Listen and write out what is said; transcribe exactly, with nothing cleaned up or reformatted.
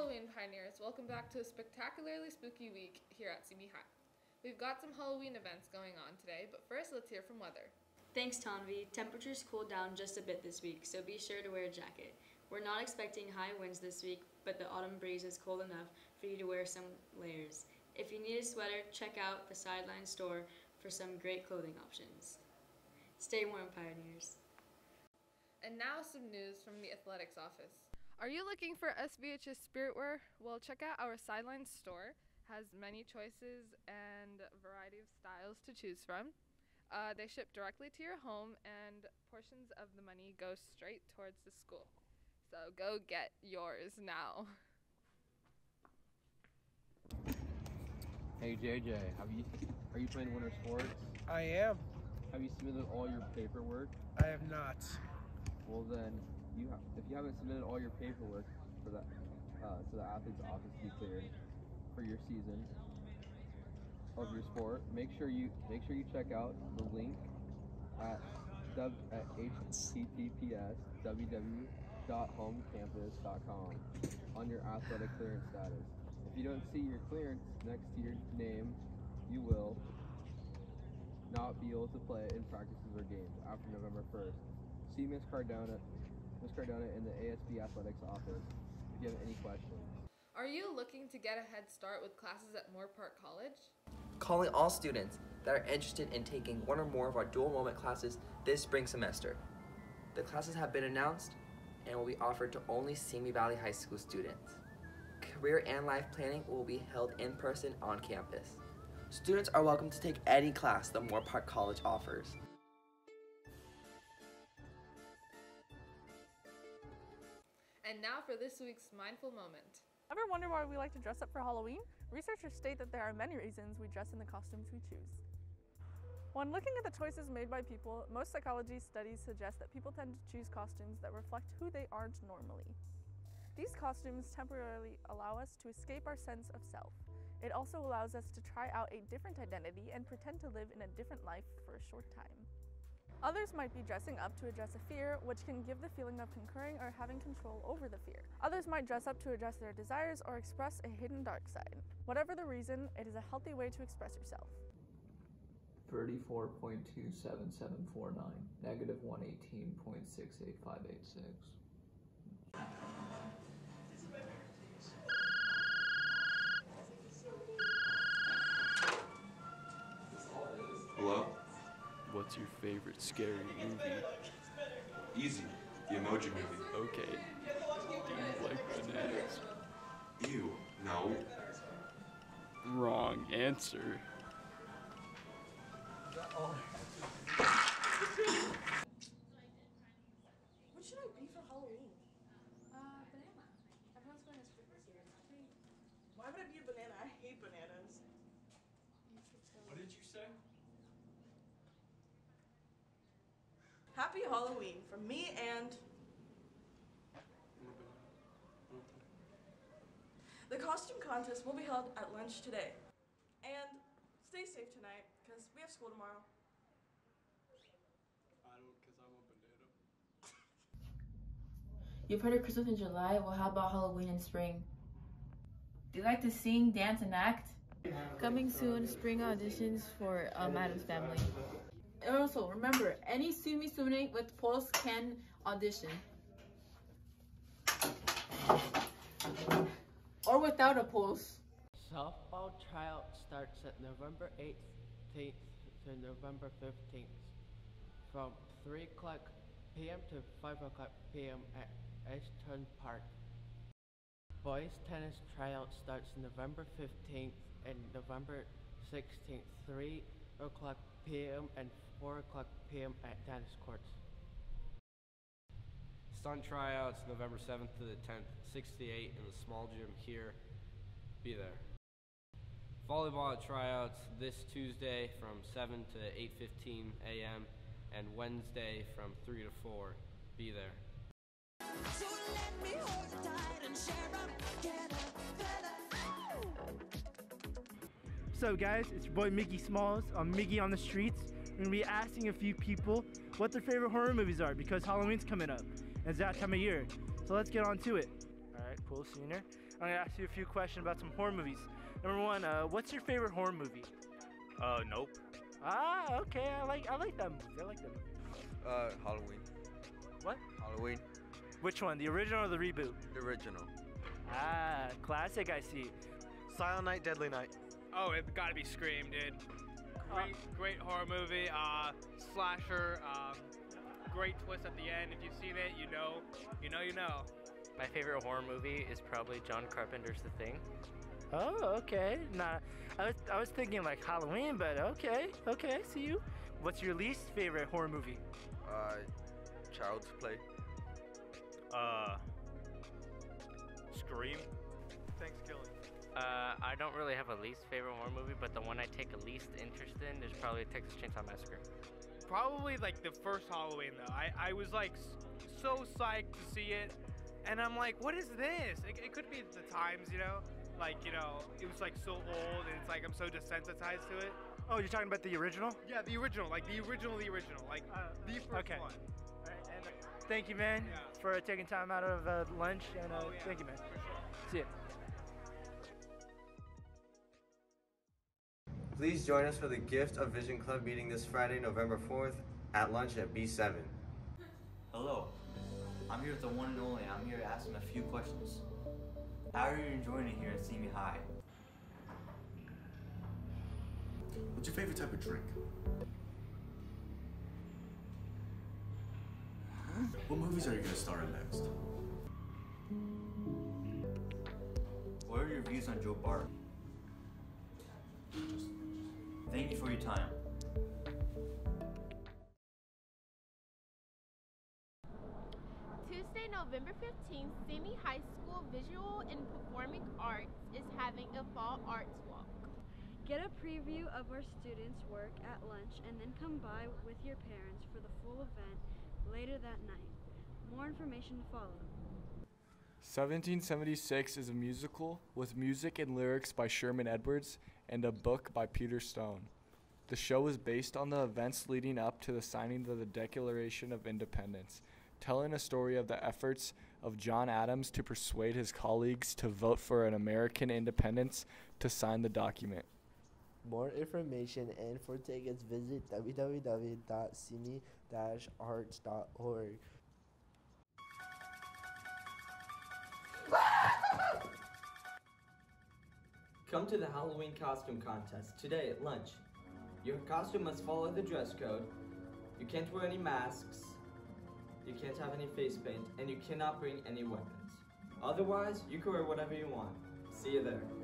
Halloween pioneers, welcome back to a spectacularly spooky week here at Simi High. We've got some Halloween events going on today, but first let's hear from weather. Thanks, Tanvi. Temperatures cooled down just a bit this week, so be sure to wear a jacket. We're not expecting high winds this week, but the autumn breeze is cold enough for you to wear some layers. If you need a sweater, check out the Sideline store for some great clothing options. Stay warm, pioneers. And now some news from the athletics office. Are you looking for S B H's spirit wear? Well, check out our Sideline store. Has many choices and a variety of styles to choose from. Uh, they ship directly to your home, and portions of the money go straight towards the school. So go get yours now. Hey J J, have you are you playing winter sports? I am. Have you submitted all your paperwork? I have not. Well then, you ha if you haven't submitted all your paperwork for that, uh, to the athlete's office to be cleared for your season of your sport, make sure you make sure you check out the link at w at h t t p s w w w dot home campus dot com on your athletic clearance status. If you don't see your clearance next to your name, you will not be able to play in practices or games after November first. See Miz Cardona, Miz Cardona in the A S B Athletics office if you have any questions. Are you looking to get a head start with classes at Moore Park College? Calling all students that are interested in taking one or more of our dual enrollment classes this spring semester. The classes have been announced and will be offered to only Simi Valley High School students. Career and life planning will be held in person on campus. Students are welcome to take any class that Moore Park College offers. And now for this week's Mindful Moment. Ever wonder why we like to dress up for Halloween? Researchers state that there are many reasons we dress in the costumes we choose. When looking at the choices made by people, most psychology studies suggest that people tend to choose costumes that reflect who they aren't normally. These costumes temporarily allow us to escape our sense of self. It also allows us to try out a different identity and pretend to live in a different life for a short time. Others might be dressing up to address a fear, which can give the feeling of conquering or having control over the fear. Others might dress up to address their desires or express a hidden dark side. Whatever the reason, it is a healthy way to express yourself. thirty-four point two seven seven four nine, negative one eighteen point six eight five eight six. Hello? What's your favorite scary movie? Easy. The Emoji Movie. Okay. Do you like bananas? Ew. No. Wrong answer. What should I be for Halloween? Uh, banana. Everyone's going as fruit this year. Why would I be a banana? I hate bananas. What did you say? Happy Halloween from me and the costume contest will be held at lunch today. And stay safe tonight, because we have school tomorrow. I don't, because I'm a banana. You've heard of Christmas in July? Well, how about Halloween in spring? Do you like to sing, dance, and act? Coming soon, spring auditions for um, Adam's Family. And also, remember, any Sumi student with pulse can audition. Or without a pulse. Softball tryout starts at November eighth to November fifteenth from three o'clock p m to five o'clock p m at Ashton Park. Boys tennis tryout starts November fifteenth and November sixteenth, three o'clock p m and four o'clock p m at tennis courts. Stunt tryouts November seventh to the tenth, six to eight in the small gym here. Be there. Volleyball tryouts this Tuesday from seven to eight fifteen a m and Wednesday from three to four. Be there. So let me hold you tight and share up together. What's up, guys? It's your boy Mickey Smalls. I'm Miggy on the streets. We're gonna be asking a few people what their favorite horror movies are because Halloween's coming up. And it's that time of year. So let's get on to it. All right, cool, senior. I'm gonna ask you a few questions about some horror movies. Number one, uh, what's your favorite horror movie? Uh, Nope. Ah, okay. I like I like that movie. I like that movie. Uh, Halloween. What? Halloween. Which one? The original or the reboot? The original. Ah, classic. I see. Silent Night, Deadly Night. Oh, it's gotta be Scream, dude. Great, great horror movie. Uh, slasher. Um, great twist at the end. If you've seen it, you know, you know, you know. My favorite horror movie is probably John Carpenter's The Thing. Oh, okay. Nah, I was I was thinking like Halloween, but okay, okay. I see you. What's your least favorite horror movie? Uh, Child's Play. Uh, Scream. Thanks, Kelly. Uh, I don't really have a least favorite horror movie, but the one I take a least interest in is probably Texas Chainsaw Massacre. Probably like the first Halloween though. I, I was like s- so psyched to see it, and I'm like, what is this? It, it could be the times, you know? Like, you know, it was like so old, and it's like I'm so desensitized to it. Oh, you're talking about the original? Yeah, the original, like the original, the original, like Uh, the first okay. one. All right, and, uh, thank you, man, for taking time out of uh, lunch, and uh, Oh, yeah, thank you, man. for sure. See ya. Please join us for the Gift of Vision Club meeting this Friday, November fourth, at lunch at B seven. Hello, I'm here with the one and only. I'm here to ask him a few questions. How are you enjoying it here at Simi High? What's your favorite type of drink? What movies are you gonna star in next? What are your views on Joe Bart? Thank you for your time. Tuesday, November fifteenth, Simi High School Visual and Performing Arts is having a fall arts walk. Get a preview of our students' work at lunch and then come by with your parents for the full event later that night. More information to follow. seventeen seventy-six is a musical with music and lyrics by Sherman Edwards and a book by Peter Stone. The show is based on the events leading up to the signing of the Declaration of Independence, telling a story of the efforts of John Adams to persuade his colleagues to vote for an American independence to sign the document. More information and for tickets, visit w w w dot simi dash arts dot org. Come to the Halloween costume contest today at lunch. Your costume must follow the dress code. You can't wear any masks. You can't have any face paint, and you cannot bring any weapons. Otherwise, you can wear whatever you want. See you there.